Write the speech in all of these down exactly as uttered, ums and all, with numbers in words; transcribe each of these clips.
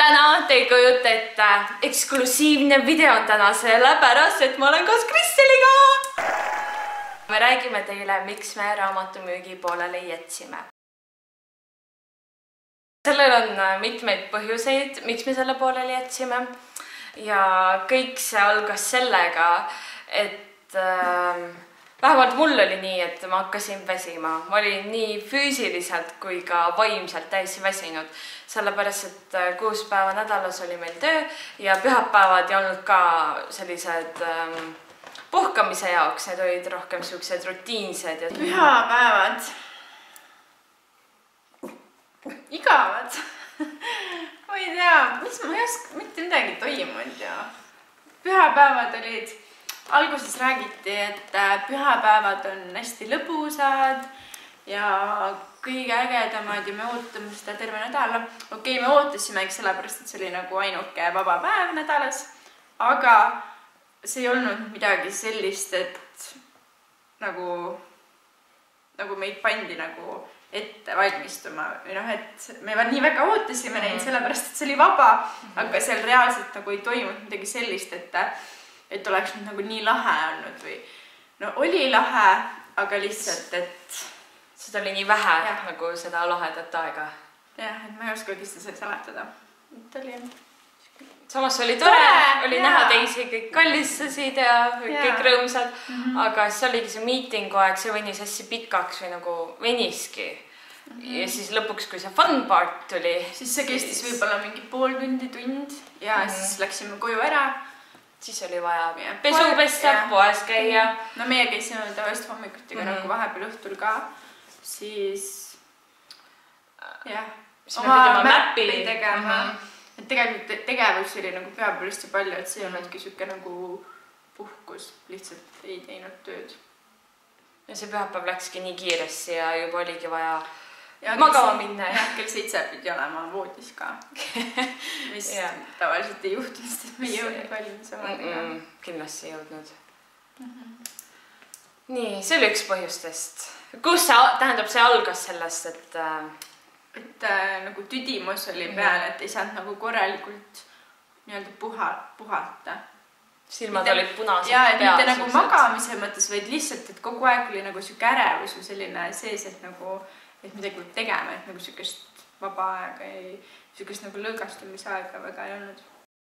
täna te ei kujuta ette, eksklusiivne video on täna sellepärast, et ma olen koos Kristeliga. Me räägime teile, miks me raamatumüügi pooleli jätsime. Sellel on mitmeid põhjuseid, miks me selle pooleli jätsime. Ja kõik see algas sellega, et äh, vähemalt mul oli nii, et ma hakkasin väsima. Ma olin nii füüsiliselt kui ka vaimselt täiesti väsinud. Sellepärast, et kuus päeva nädalas oli meil töö ja pühapäevad ei olnud ka sellised ähm, puhkamise jaoks. Need olid rohkem sellised rutiinsed. Ja... Pühapäevad. Igavad. Ma ei tea, mis ma ei oska, mitte midagi toimunud ja pühapäevad olid, alguses räägiti, et pühapäevad on hästi lõbusad ja kõige ägedamad ja me ootame seda terve nädala. Okei, me ootasime, eks sellepärast, et see oli nagu ainuke vaba päev nädalas, aga see ei olnud midagi sellist, et nagu, nagu meid pandi nagu ette valmistuma või noh, et me nii väga ootasime neid sellepärast, et see oli vaba, aga seal reaalselt nagu ei toimunud midagi sellist, et, et oleks nüüd nagu nii lahe olnud või no oli lahe, aga lihtsalt, et seda oli nii vähe ja. Nagu seda lahedat aega. Jah, et ma ei oskagi seda seletada. Et oli... Samas oli tore, tore oli ja. Näha teisi, kõik kallistasid ja, ja. Kõik rõõmsad, mm -hmm. Aga siis oligi see miitingu aeg, see venis hästi pikaks või nagu veniski. Mm -hmm. Ja siis lõpuks, kui see fun part tuli, siis see kestis siis... võib-olla mingi pool tundi, tund ja mm -hmm. siis läksime koju ära. Siis oli vaja ja. Pesu pesta, poes käia. No meie käisime tavaliselt hommikuti, aga mm -hmm. nagu vahepeal õhtul ka, siis jah, oma mäppi tegema. Mm -hmm. Et tegelikult tegevusi oli nagu peaaegu hästi palju, et see ei olnudki siuke nagu puhkus, lihtsalt ei teinud tööd. Ja see pühapäev läkski nii kiiresti ja juba oligi vaja ja magama minna. Ja kell seitse pidi olema voodis ka. Mis tavaliselt ei juhtunud, sest me ei jõudnud valmis omadega. Mm -mm, kindlasti ei jõudnud. Mm -hmm. Nii, see oli üks põhjustest. Kus see, tähendab, see algas sellest, et... et äh, nagu tüdimus oli peal, et ei saanud nagu korralikult nii-öelda puha, puhata. Silmad mitte, olid punased ja, peal. Ja, mitte nagu magamise mõttes, vaid lihtsalt, et kogu aeg oli nagu siuke ärevus või selline sees, et nagu, et midagi võib tegema, et nagu siukest vaba aega ei, siukest nagu lõõgastumise aega väga ei olnud.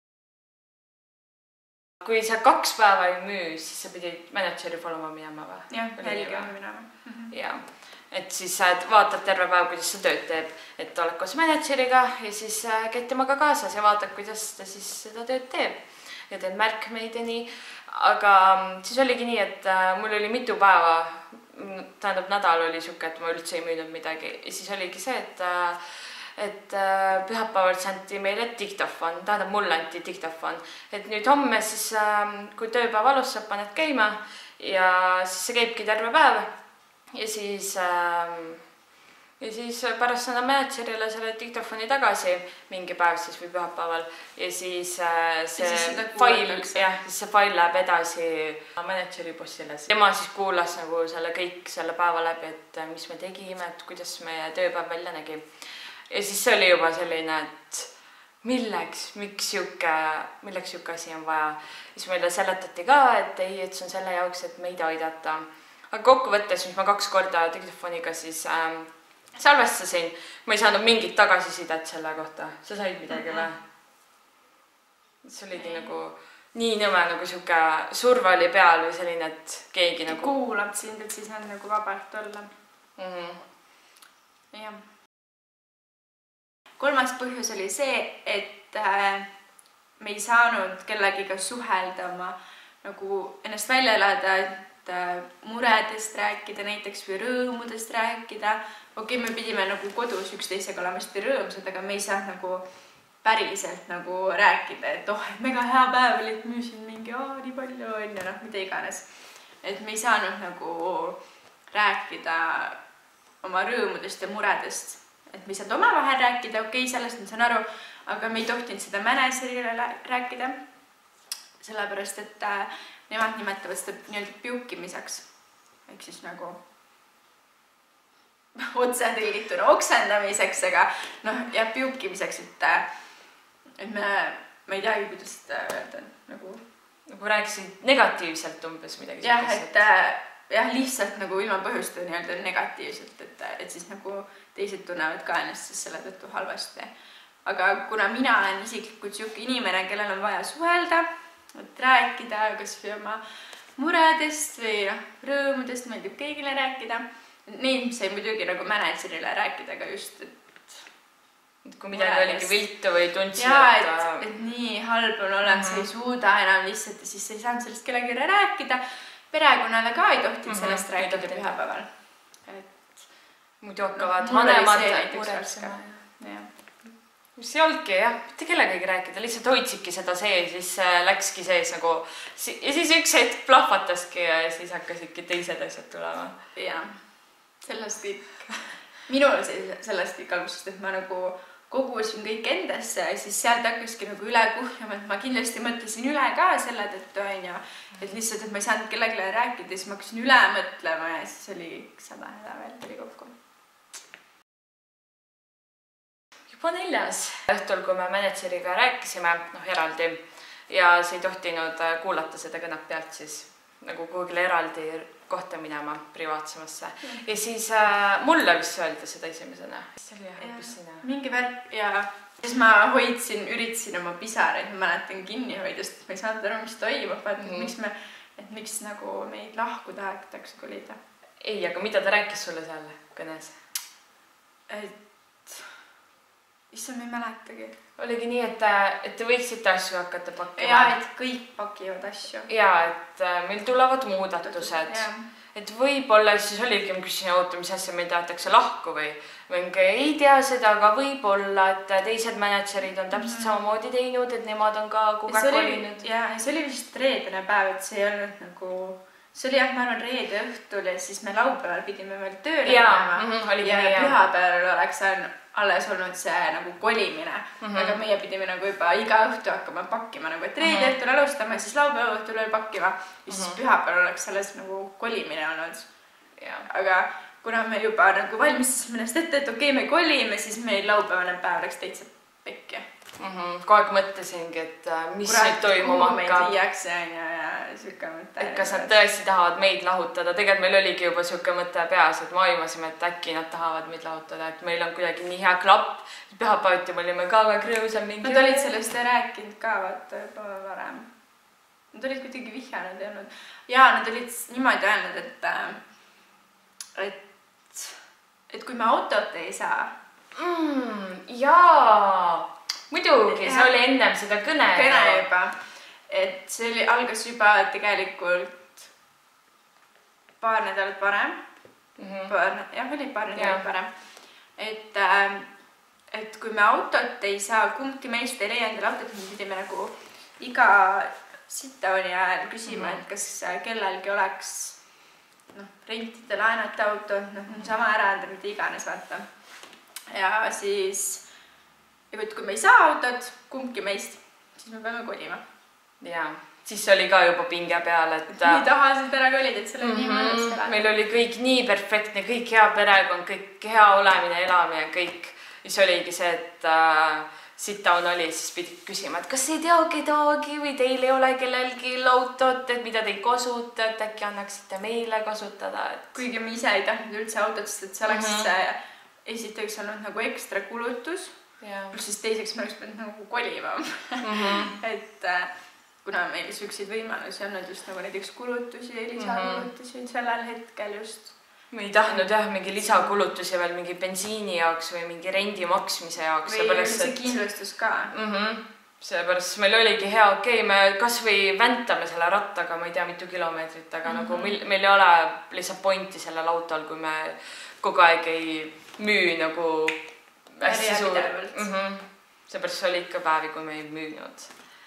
Kui sa kaks päeva ei müü, siis sa pidid manageri follow minema või? Jah, jälgima minema. Ja. Et siis sa vaatad terve päev, kuidas sa tööd teeb, et oled koos manageriga ja siis käid temaga kaasas ja vaatad, kuidas ta siis seda tööd teeb ja teed märkmeid ja nii. Aga siis oligi nii, et mul oli mitu päeva, tähendab nädal oli siuke, et ma üldse ei müünud midagi ja siis oligi see, et, et pühapäevalt anti meile diktofon, tähendab mulle anti diktofon, et nüüd homme siis, kui tööpäev alustab, paned käima ja siis see käibki terve päev. Ja siis, ähm, ja siis pärast annan managerile selle diktofoni tagasi mingi päev siis või pühapäeval ja siis äh, see ja siis fail, jah, siis see fail läheb edasi manageri bossile. Tema siis kuulas nagu selle kõik selle päeva läbi, et mis me tegime, et kuidas meie tööpäev välja nägi. Ja siis see oli juba selline, et milleks, miks siuke, milleks siuke asi on vaja. Siis meile seletati ka, et ei, et see on selle jaoks, et meid aidata. Aga kokkuvõttes, mis ma kaks korda diktofoniga siis ähm, salvestasin, ma ei saanud mingit tagasisidet selle kohta. Sa said midagi või? See oligi nagu nii nõme, nagu siuke surve oli peal või selline, et keegi nagu... Kuulab sind, et siis on nagu vabalt olla. Mm -hmm. Jah. Kolmas põhjus oli see, et äh, me ei saanud kellegiga suhelda oma nagu ennast välja elada, et muredest rääkida näiteks või rõõmudest rääkida. Okei, me pidime nagu kodus üksteisega olema hästi rõõmsad, aga me ei saa nagu päriselt nagu rääkida, et oh, et mega hea päev oli, et müüsin mingi aa, nii palju on ja noh, mida iganes. Et me ei saanud nagu rääkida oma rõõmudest ja muredest. Et me ei saanud omavahel rääkida, okei, sellest ma saan aru, aga me ei tohtinud seda managerile rääkida. Sellepärast, et nemad nimetavad seda nii-öelda piukimiseks. Ehk siis nagu otse tõlgituna oksendamiseks, aga noh, ja piukimiseks, et et me, ma ei teagi, kuidas seda öelda, nagu nagu rääkisid negatiivselt umbes midagi. jah, et jah, lihtsalt nagu ilma põhjusta nii-öelda negatiivselt, et, et siis nagu teised tunnevad ka ennast siis selle tõttu halvasti. Aga kuna mina olen isiklikult siuke inimene, kellel on vaja suhelda, et rääkida kas või oma muredest või noh, rõõmudest, meeldib kõigile rääkida. Neid sai muidugi nagu managerile rääkida ka just, et kui midagi oligi viltu või tundsid, ja, et, et, et nii halb on olla, et sa ei suuda enam lihtsalt ja siis sa ei saanud sellest kellelegi rääkida. Perekonnale ka ei tohtinud sellest mm -hmm. rääkida pühapäeval. Et muidu hakkavad no, vanemad muretsema. mis ei olnudki jah, mitte kellegagi rääkida, lihtsalt hoidsidki seda sees, siis läkski sees nagu ja siis üks hetk plahvataski ja siis hakkasidki teised asjad tulema. jah, sellest kõik, minul sellest kõik algusest, et ma nagu kogusin kõik endasse ja siis sealt hakkaski nagu üle kuhjama, et ma kindlasti mõtlesin üle ka selle tõttu onju, et lihtsalt, et ma ei saanud kellegile rääkida, siis ma hakkasin üle mõtlema ja siis oli sada häda veel tuli kokku. juba neljas õhtul, kui me manageriga rääkisime, noh eraldi ja sa ei tohtinud kuulata seda kõnet pealt siis nagu kuhugile eraldi kohta minema privaatsemasse mm. ja siis äh, mulle vist öelda seda esimesena. see oli jah, ja, mingi värk ja siis ma hoidsin, üritasin oma pisaraid, ma mäletan kinni hoidust, ma ei saanud aru, mis toimub, vaata, mm. miks me, et miks nagu meid lahku tahetakse kolida. ei, aga mida ta rääkis sulle seal kõnes? et issand, ma ei mäletagi. oligi nii, et, et te võiksite asju hakata pakkima. ja, et kõik pakivad asju. ja, et meil tulevad muudatused. Et võib-olla siis oligi, ma küsin, oota, mis asja meil tahetakse lahku või mingi ei tea seda, aga võib-olla, et teised managerid on täpselt mm -hmm. samamoodi teinud, et nemad on ka kogu aeg kolinud. ja, see oli vist reedene päev, et see ei olnud nagu see oli jah, ma arvan reede õhtul ja siis me laupäeval pidime veel tööle minema mm -hmm, ja, ja pühapäeval oleks alles olnud see nagu kolimine mm, -hmm. aga meie pidime nagu juba iga õhtu hakkama pakkima nagu, et reede õhtul mm -hmm. alustame, siis laupäeva õhtul veel pakkima ja siis mm -hmm. pühapäeval oleks alles nagu kolimine olnud. aga kuna me juba nagu valmistasime ennast ette, et okei, me kolime, siis meil laupäevane päev läks täitsa pekki. Mm -hmm. kogu aeg mõtlesingi, et mis Kurat, nüüd toimuma hakkab. Liiakse ja, ja siuke mõte. Et kas nad tõesti tahavad meid lahutada. Tegelikult meil oligi juba siuke mõte peas, et me aimasime, et äkki nad tahavad meid lahutada, et meil on kuidagi nii hea klapp. Pühapäeviti me olime ka väga krõõsam mingi. Nad olid sellest rääkinud ka vaata juba varem. Nad olid kuidagi vihjanud ja, ja nad olid niimoodi öelnud, et, et, et kui me autot ei saa. Mm, jaa. Muidugi, see oli ennem seda kõne. Kõne juba. Et see oli, algas juba tegelikult paar nädalat varem. Mm -hmm. paar, jah, oli paar nädalat varem. Et, et kui me autot ei saa, kumbki meist ei leia endale autot, me pidime nagu iga sit-downi ajal küsima, mm -hmm. et kas kellelgi oleks noh, rentida, laenata auto, noh, sama ära anda, mida iganes vaata. Ja siis ja kui me ei saa autot, kumbki meist, siis me peame kolima. Jaa, siis oli ka juba pinge peal, et nii tahasid ära kolid, et selle mm -hmm. nii mõnus elada. Meil oli kõik nii perfektne, kõik hea perekond, kõik hea olemine, elamine, kõik. Ja siis oligi see, et äh, sit-down oli, siis pidid küsima, et kas ei tea kedagi või teil ei ole kellelgi autot, et mida te ei kasuta, et äkki annaksite meile kasutada. Et... kuigi me ise ei tahtnud üldse autot, sest et see oleks mm -hmm. esiteks olnud nagu ekstra kulutus. Plus siis teiseks me oleks pidanud nagu kolima mm. -hmm. et äh, kuna meil siukseid võimalusi on just nagu näiteks kulutusi ja lisakulutusi mm -hmm. sellel hetkel just. Me ei tahtnud jah mingi lisakulutusi veel mingi bensiini jaoks või mingi rendi maksmise jaoks. Või see kindlustus ka. Mm -hmm. Seepärast meil oligi hea, okei, okay, me kas või väntame selle rattaga, ma ei tea mitu kilomeetrit, aga mm -hmm. nagu meil, meil ei ole lihtsalt pointi sellel autol, kui me kogu aeg ei müü nagu hästi suur. Mm -hmm. Seepärast oli ikka päevi, kui me ei müünud.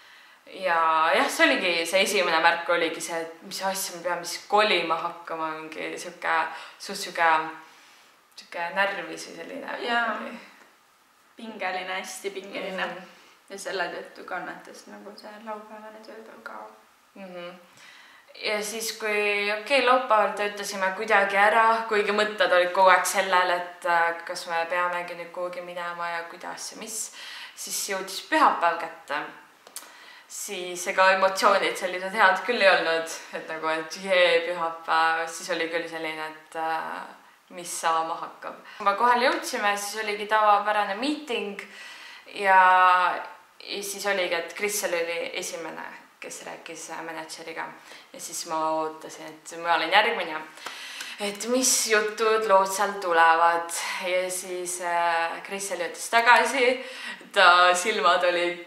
Ja jah, see oligi, see esimene märk oligi see, et mis asja me peame siis kolima hakkama, mingi siuke, suht siuke, siuke närvis või selline. Jaa, pingeline, hästi pingeline. Mm -hmm. Ja selle tõttu kannatas nagu see laupäevane tööpäev ka. Mm -hmm. Ja siis, kui okei, okay, laupäeval töötasime kuidagi ära, kuigi mõtted olid kogu aeg sellel, et kas me peamegi nüüd kuhugi minema ja kuidas ja mis. siis jõudis pühapäev kätte, siis ega emotsioonid sellised head küll ei olnud, et nagu, et jee, pühapäev, siis oli küll selline, et äh, mis saama hakkab. kui me kohale jõudsime, siis oligi tavapärane miiting ja, ja siis oligi, et Krissel oli esimene, kes rääkis mänedžeriga ja siis ma ootasin, et ma olen järgmine. Et mis jutud, lood seal tulevad ja siis äh, Krissel jõudis tagasi, ta silmad olid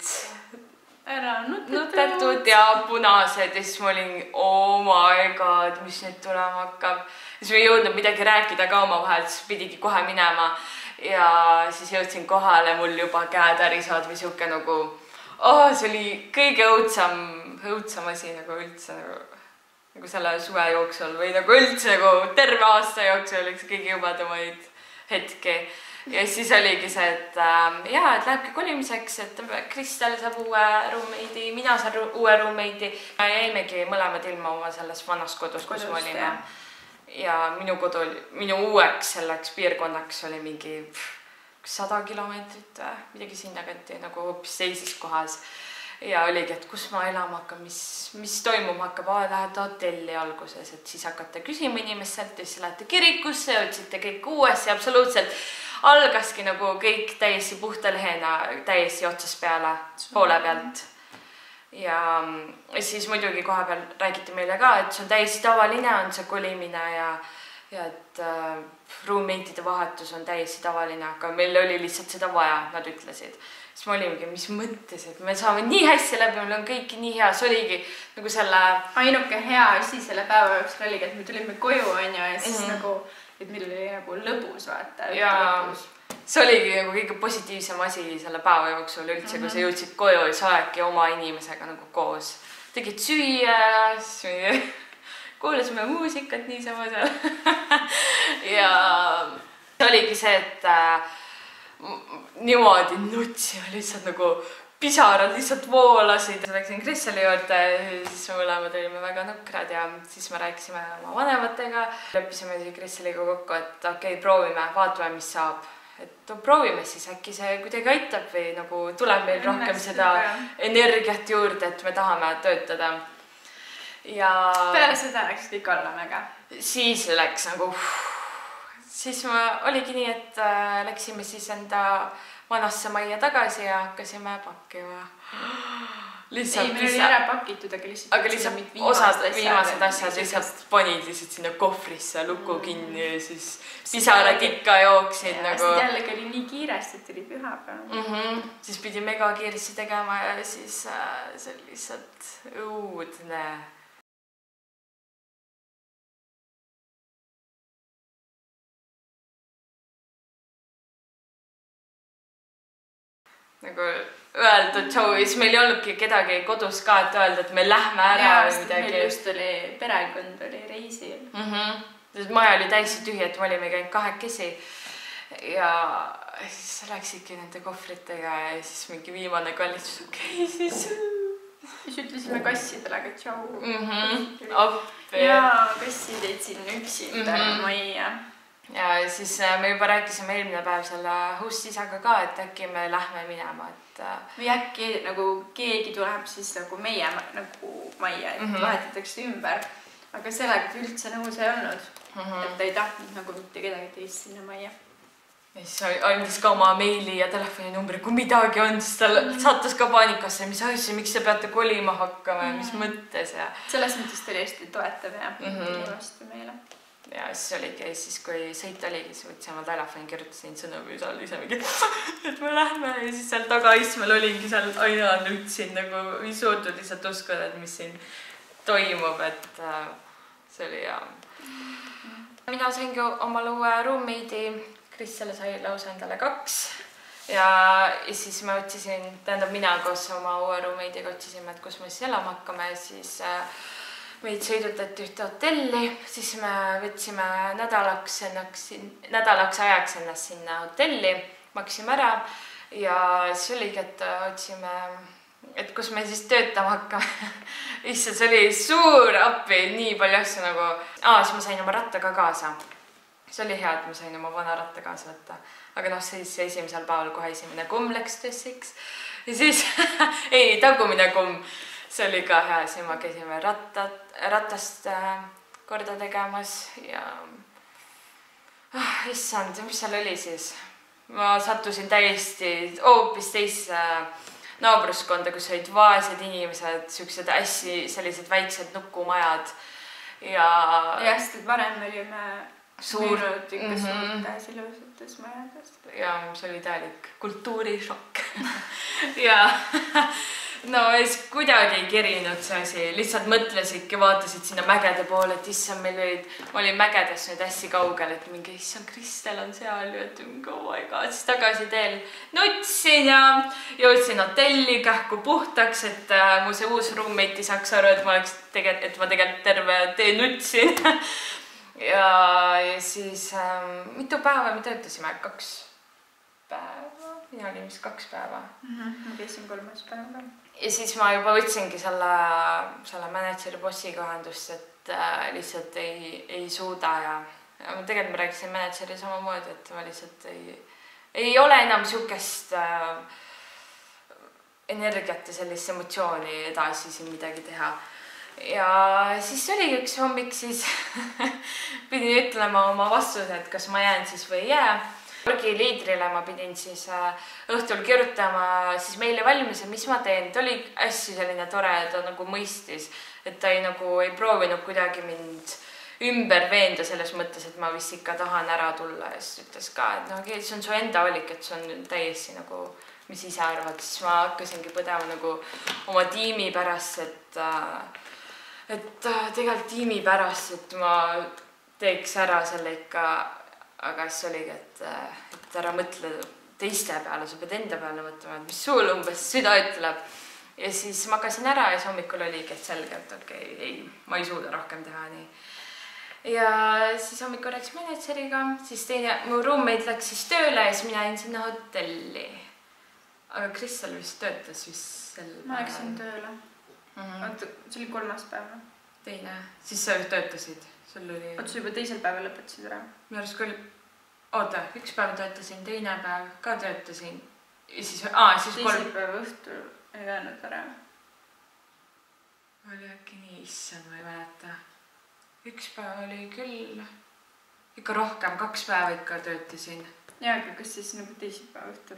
ära nutetud ja punased ja siis ma olin, oh my god, mis nüüd tulema hakkab. Siis ma ei jõudnud midagi rääkida ka omavahel, siis pidigi kohe minema ja siis jõudsin kohale, mul juba käed ärisevad või siuke nagu, oh, see oli kõige õudsam, õudsam asi nagu üldse nagu, nagu selle suve jooksul või nagu üldse nagu terve aasta jooksul üks kõige jubedamaid hetki. Ja siis oligi see, et äh, jaa, et lähebki kolimiseks, et Kristel saab uue ruumeidi, mina saan ru uue ruumeidi. Jäimegi mõlemad ilma oma sellest vanast kodust, kus me olime. Ja minu kodu, minu uueks selleks piirkonnaks oli mingi sada kilomeetrit või midagi sinna kanti nagu hoopis teises kohas. Ja oligi, et kus ma elama hakkan, mis, mis toimuma hakkab, lähete hotelli alguses, et siis hakkate küsima inimestelt ja siis lähete kirikusse ja otsite kõik uuesti ja absoluutselt algaski nagu kõik täiesti puhta lehena, täiesti otsast peale, poole pealt. Ja siis muidugi koha peal räägiti meile ka, et see on täiesti tavaline, on see kolimine ja, ja et äh, ruumeitide vahetus on täiesti tavaline, aga meil oli lihtsalt seda vaja, nad ütlesid. Siis ma olimegi, mis mõttes, et me saame nii hästi läbi, meil on kõiki nii hea, see oligi nagu selle... Ainuke hea asi selle päeva jooksul oligi, et me tulime koju on ja siis mm -hmm. nagu, et meil oli nagu lõbus vaata. Ja lõbus. See oligi nagu kõige positiivsem asi selle päeva jooksul üldse, mm -hmm. kui sa jõudsid koju ja sa oledki oma inimesega nagu koos. Tegid süüa, süüa. Kuulasime muusikat niisama seal. Ja see oligi see, et... niimoodi nutsime lihtsalt nagu pisarad lihtsalt voolasid. Läksin Krisseli juurde, siis mõlemad olime väga nukrad ja siis me rääkisime oma vanematega. Leppisime Krisseliga kokku, et okei, okay, proovime, vaatame, mis saab. Et no, proovime siis, äkki see kuidagi aitab või nagu tuleb meil rohkem seda energiat juurde, et me tahame töötada. Ja... Peale seda läks kõik alla mega. Siis läks nagu... Siis ma oligi nii, et äh, läksime siis enda vanasse majja tagasi ja hakkasime pakkima. Lihtsalt, ei, meil oli ära pakitud, aga lihtsalt, aga lihtsalt osad viimased asjad lihtsalt panid lihtsalt sinna kohvrisse luku kinni ja siis pisarad ikka jooksid. Ja nagu... jällegi oli nii kiiresti, et oli pühapäev. Mm -hmm. Siis pidi mega kiiresti tegema ja siis äh, see oli lihtsalt õudne. Nagu öeldud show'is, meil ei olnudki kedagi kodus ka, et öelda, et me lähme ära ja, või midagi. Meil just oli, perekond oli reisil. Mm -hmm. Maja oli täiesti tühi, et me olime käinud kahekesi. Ja siis läksidki nende kohvritega ja siis mingi viimane kallistus, okei okay, siis... Siis ütlesime kassidele, aga tšau. Mm -hmm. Ja kassid jäid sinna üksinda mm -hmm. majja. Ja siis me juba rääkisime eelmine päev selle host-isaga ka, et äkki me lähme minema, et... Või äkki nagu keegi tuleb siis nagu meie nagu majja, et mm -hmm. vahetatakse ümber. Aga sellega üldse nõus ei olnud, mm -hmm. et ta ei tahtnud nagu mitte kedagi teist sinna majja. Ja siis andis ka oma meili ja telefoninumbri, kui midagi on, siis ta sattus ka paanikasse, mis asja, miks te peate kolima hakkama ja mis mõttes ja... Selles mõttes ta oli hästi toetav ja mm -hmm. vastu meile. Ja siis oligi, siis kui sõit oligi, siis võtsin oma telefoni, kirjutasin sõnumi seal ise mingi, et me lähme ja siis seal tagaistmel olingi seal aina nutsin nagu ei suutnud lihtsalt uskuda, et mis siin toimub, et äh, see oli hea. Mina saingi omale uue ruumeidi, Krissele sai lausa endale kaks ja, ja siis ma otsisin, tähendab mina koos oma uue ruumeidiga otsisime, et kus me siis elama hakkame ja siis äh, meid sõidutati ühte hotelli, siis me võtsime nädalaks, ennaks, nädalaks ajaks ennast sinna hotelli, maksime ära ja siis oligi, et otsime, et kus me siis töötama hakkame. Issand, see oli suur appi, nii palju asju nagu... Aa, siis ma sain oma ratta ka kaasa. see oli hea, et ma sain oma vana ratta kaasa võtta. Aga noh, siis esimesel päeval kohe esimene kumm läks stressiks. Ja siis, ei, tagumine kumm, see oli ka hea. Siis ma käisime rattat, ratast korda tegemas ja oh, issand, mis seal oli siis? Ma sattusin täiesti hoopis teisse naabruskonda, kus olid vaesed inimesed, siuksed hästi sellised väiksed nukumajad ja... Ja sest, et varem olime suur... müünud ikka mm -hmm. suurtes ilusates majadest. Ja see oli täielik kultuurishokk. ja... No siis kuidagi ei kerinud see asi, lihtsalt mõtlesidki, vaatasid sinna mägede poole, et issand, meil olid, ma olin mägedes nüüd hästi kaugel, et mingi issand, Kristel on seal ju, et mingi oh my god, siis tagasi teel nutsin ja jõudsin hotelli kähku puhtaks, et äh, mu see uus roommate ei saaks aru, et ma oleks tegelikult, et ma tegelikult terve tee nutsin. ja, ja siis ähm, mitu päeva me töötasime, kaks päeva, mina olin vist kaks päeva. Mm -hmm. Ma käisin kolmas päeva. Ja siis ma juba võtsingi selle, selle manageri bossiga ühendust, et äh, lihtsalt ei, ei suuda ja, ja tegelikult ma rääkisin manageri samamoodi, et ma lihtsalt ei, ei ole enam siukest äh, energiat ja sellist emotsiooni edasi siin midagi teha. Ja siis oli üks hommik, siis pidin ütlema oma vastuse, et kas ma jään siis või ei jää. Orgi liidrile ma pidin siis õhtul kirjutama siis meile valmis ja mis ma teen. Ta oli hästi selline tore, ta nagu mõistis, et ta ei, nagu, ei proovinud kuidagi mind ümber veenda selles mõttes, et ma vist ikka tahan ära tulla. Ja siis ütles ka, et no, okay, see on su enda valik, et see on täiesti nagu, mis ise arvad. Siis ma hakkasingi põdema nagu oma tiimi pärast, et, et tegelikult tiimi pärast, et ma teeks ära selle ikka. Aga siis oligi, et, et ära mõtle teiste peale, sa pead enda peale mõtlema, et mis sul umbes süda ütleb. Ja siis magasin ära ja siis hommikul oligi, et selge, et okei, okay, ei, ma ei suuda rohkem teha nii. Ja siis hommikul rääkis manageriga, siis teine, mu roommate läks siis tööle ja siis mina jäin sinna hotelli. Aga Kristel vist töötas vist sel päeval. Ma läksin tööle. Mm -hmm. See oli kolmas päev. Teine, siis sa töötasid. Oli... Oot, sa juba teisel päeval lõpetasid ära? Minu arust küll, oota, üks päev töötasin, teine päev ka töötasin. Ja siis, aa, siis kolm... Teisel päeva õhtul ei jäänud ära. Oli äkki nii, issand, ma ei mäleta. Üks päev oli küll, ikka rohkem, kaks päeva ikka töötasin. Ja, aga kas siis nagu teisel päeva õhtul?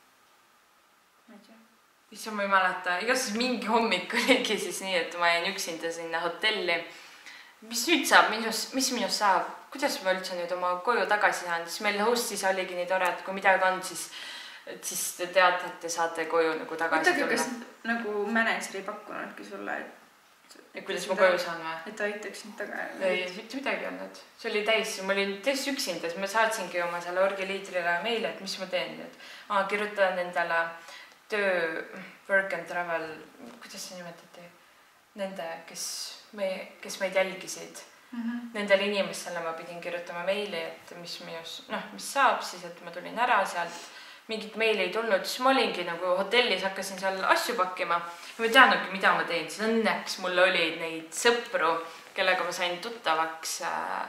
Ma ei tea. Issand, ma ei mäleta. Igastas mingi hommik oligi siis nii, et ma jäin üksinda sinna hotelli. Mis nüüd saab, minus, mis minust saab, kuidas ma üldse nüüd oma koju tagasi saan, siis meil hostis oligi nii tore, et kui midagi on, siis, siis te teate, et te saate koju nagu tagasi tulla. Kas nagu manager ei pakkunudki sulle, et... Ja kuidas ma koju saan või? Et aitaks nüüd tagasi? Ei, mitte midagi olnud. See oli täis, ma olin täis üksinda, siis ma saatsingi oma selle orgi liidrile meile, et mis ma teen nüüd. Ma kirjutan endale töö, work and travel, kuidas see nimetati? Nende, kes... Me, kes meid jälgisid. Mm -hmm. Nendele inimestele ma pidin kirjutama meili, et mis minus, noh, mis saab siis, et ma tulin ära sealt. Mingit meili ei tulnud, siis ma olingi nagu hotellis, hakkasin seal asju pakkima. Ja ma teadnudki, mida ma teen. Siis õnneks mul oli neid sõpru, kellega ma sain tuttavaks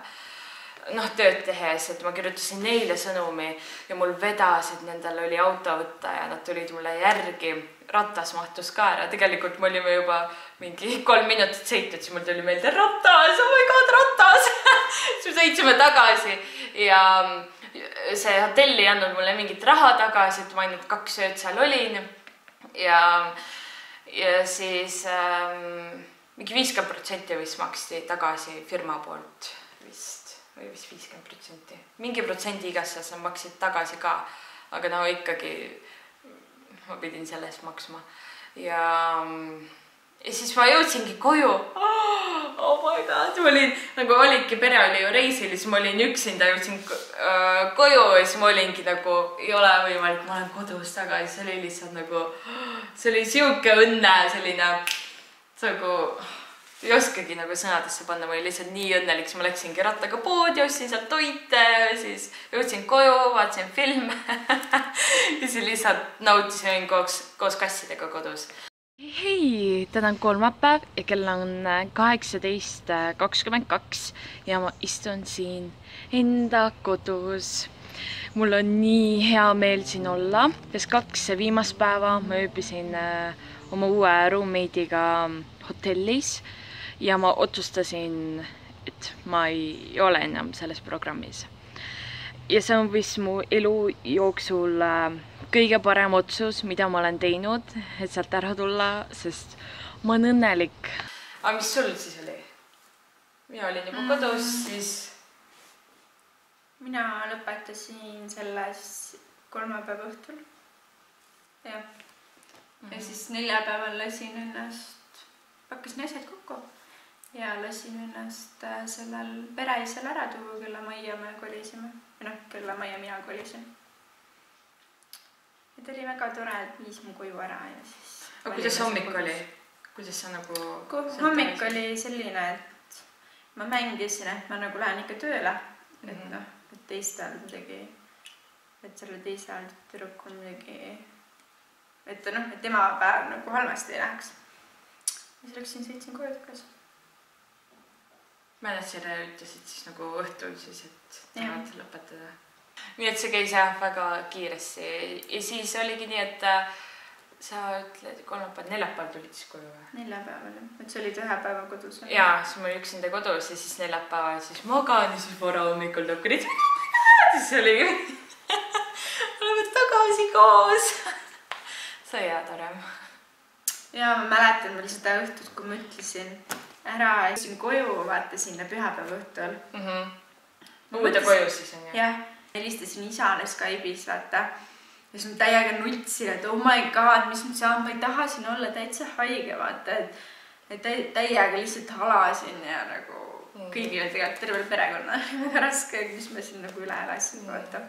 noh, tööd tehes, et ma kirjutasin neile sõnumi ja mul vedas, et nendel oli auto võtta ja nad tulid mulle järgi. Ratas mahtus ka ära. Tegelikult me olime juba mingi kolm minutit sõitud, siis mul tuli meelde ratas, oh my god, ratas. Siis me sõitsime tagasi ja see hotell ei andnud mulle mingit raha tagasi, et ma ainult kaks ööd seal olin. Ja, ja siis ähm, mingi viiskümmend protsenti vist maksti tagasi firma poolt vist, või vist viiskümmend protsenti. Mingi protsendi igastahes nad maksid tagasi ka, aga no ikkagi ma pidin sellest maksma. Ja, ja siis ma jõudsingi koju. Oh my god, ma olin, nagu olidki, pere oli ju reisil, siis ma olin üksinda, jõudsin koju ja siis ma olingi nagu, ei ole võimalik, ma olen kodus tagasi, see oli lihtsalt nagu, see oli siuke õnne, selline, nagu, ei oskagi nagu sõnadesse panna, ma olin lihtsalt nii õnnelik, siis ma läksingi rattaga poodi, ostsin sealt toite, siis jõudsin koju, vaatasin filme ja siis lihtsalt nautisin koos, koos kassidega kodus. Hei, täna on kolmapäev ja kell on kaheksateist kakskümmend kaks ja ma istun siin enda kodus. Mul on nii hea meel siin olla, sest kaks viimast päeva ma ööbisin oma uue roommate'iga hotellis ja ma otsustasin, et ma ei ole enam selles programmis. Ja see on vist mu elu jooksul kõige parem otsus, mida ma olen teinud, et sealt ära tulla, sest ma olen õnnelik. Aga mis sul siis oli? Mina olin juba kodus, mm. siis... Mina lõpetasin selles kolmapäeva õhtul. Ja. Mm. ja siis neljapäeval lasin ennast, pakkasin asjad kokku ja lasin ennast sellel pereisel ära tuua, kelle majja me kolisime. Või noh, kelle majja mina kolisin. Ja ta oli väga tore, et viis mu koju ära ja siis... Aga kuidas hommik oli? Kuidas sa nagu... Hommik oli selline, et ma mängisin, et ma nagu lähen ikka tööle. Mm-hmm. Et noh, et teistel midagi... Et selle teisel tüdrukul midagi... Et noh, et tema päev nagu halvasti ei läheks. Ja siis läksin sõitsin koju takas. Mänedžile ütlesid siis nagu õhtul siis, et tahad lõpetada. Nii et see käis jah väga kiiresti ja siis oligi nii, et sa ütled kolmapäeval, neljapäeval tulid siis koju või? Neljapäeval, et sa olid ühe päeva kodus. Jaa, siis ma olin üksinda kodus ja siis neljapäeval siis magan ja siis vara hommikul tõkkerid. Siis oligi, oleme tagasi koos. See hea tore. Ja ma mäletan veel seda õhtut, kui ma ütlesin ära ja koju vaata sinna pühapäeva õhtul. Uude koju siis on jah? Jah. Helistasin isale Skype'is, vaata. Ja siis ma täiega nutsin, et oh my god, mis ma saan, ma ei taha siin olla täitsa haige, vaata. Et täiega lihtsalt halasin ja nagu kõigile tegelikult tervel perekonna. Väga raske, mis ma siin nagu üle elasin, vaata.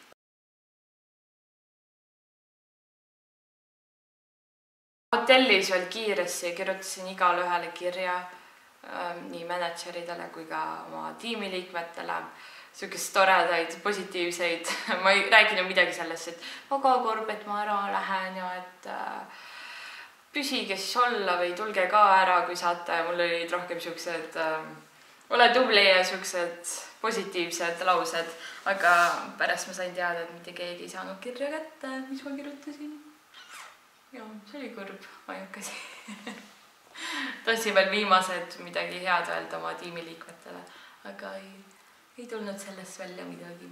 Hotellis veel kiiresti kirjutasin igale ühele kirja nii mänedžeridele kui ka oma tiimiliikmetele. Sükest toredaid, positiivseid. Ma ei räägin ju midagi sellest, et väga korb, et ma ära lähen ja et püsige siis olla või tulge ka ära, kui saate. Mul olid rohkem süksed, ole tubli ja süksed positiivsed laused. Aga pärast ma sain teada, et mitte keegi ei saanud kirja kätte, mis ma kirjutasin. Ja, see oli kurb, ma ei hakasi. Tahtsin veel viimased midagi head öelda oma tiimiliikmetele, aga ei... ei tulnud sellest välja midagi.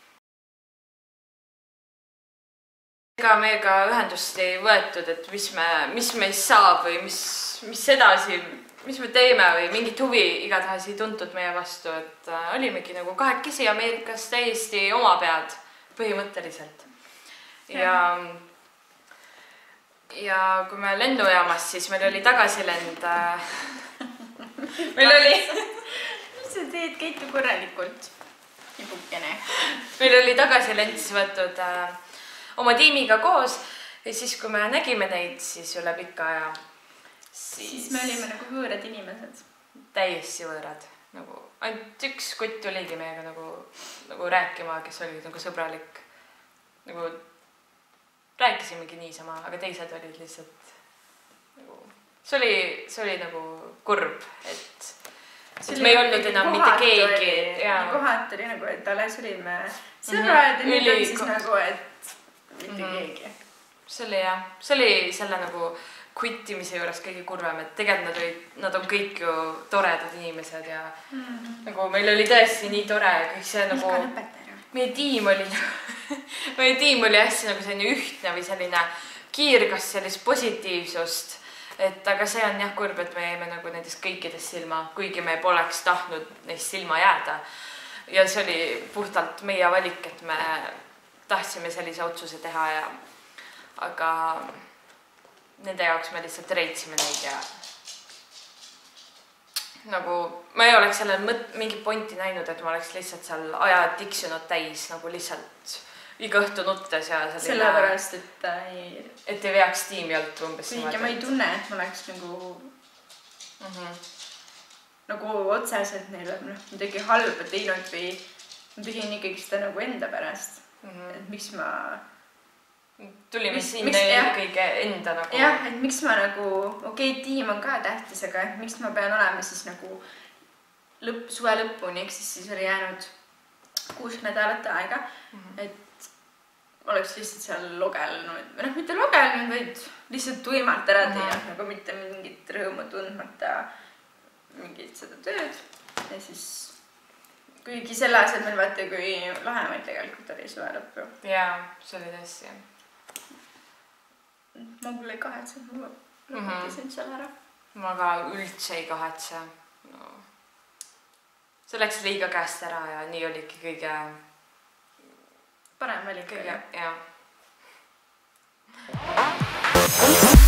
Ega meiega ühendust ei võetud, et mis me, mis meist saab või mis, mis edasi, mis me teeme või mingit huvi igatahes ei tuntud meie vastu, et äh, olimegi nagu kahekesi Ameerikas täiesti oma pead põhimõtteliselt. Ja, ja kui me lennujaamas, siis meil oli tagasilend. Äh, meil oli... sa teed käitu korralikult. Nipukene. Meil oli tagasilend siis võetud äh, oma tiimiga koos ja siis, kui me nägime neid, siis üle pika aja. Siis, siis me olime nagu võõrad inimesed. Täiesti võõrad. Nagu, ainult üks kutt oligi meiega nagu, nagu rääkima, kes oli nagu sõbralik. Nagu rääkisimegi niisama, aga teised olid lihtsalt nagu... See oli, see oli nagu kurb, et... Et me ei olnud enam mitte keegi. Kohat oli nagu, et alles olime sõbrad ja nüüd on siis nagu, et mitte keegi. See oli jah, see oli selle nagu kvittimise juures kõige kurvem, et tegelikult nad, olid, nad on kõik ju toredad inimesed ja nagu meil oli tõesti nii tore ja kõik see nagu... Meie tiim oli, meie tiim oli hästi nagu selline ühtne või selline kiirgas sellist positiivsust. Et aga see on jah kurb, et me jäime nagu nendest kõikidest silma, kuigi me poleks tahtnud neist silma jääda. Ja see oli puhtalt meie valik, et me tahtsime sellise otsuse teha ja aga nende jaoks me lihtsalt reitsime neid ja nagu ma ei oleks sellel mingi pointi näinud, et ma oleks lihtsalt seal aja tiksunud täis nagu lihtsalt iga õhtu nuttes ja selline... Sellepärast, et ei... Et ei veaks tiimi alt umbes. Kuigi ma ei tunne, et ma oleks nagu... Mm -hmm. Nagu otseselt neile no, midagi halba teinud või ma tegin ikkagi seda nagu enda pärast. Mm -hmm. Et miks ma... tulime Miks- siin miks- jah. kõige enda nagu... jah, et miks ma nagu, okei okay,, tiim on ka tähtis, aga et miks ma pean olema siis nagu lõpp, suve lõpuni, ehk siis siis oli jäänud kuus nädalat aega, mm -hmm. et oleks lihtsalt seal logelnud, või noh, mitte logelnud, vaid lihtsalt tuimalt ära teha, mm -hmm. nagu mitte mingit rõõmu tundmata mingit seda tööd ja siis kuigi selle asemel vaata, kui lahemaid tegelikult oli suve lõppu. Jaa, see oli tõesti. Ma küll ei kahetse, ma lõpetasin selle ära. Ma ka üldse ei kahetse. No. See läks liiga käest ära ja nii oligi kõige... Parem valik. Kõige, jah.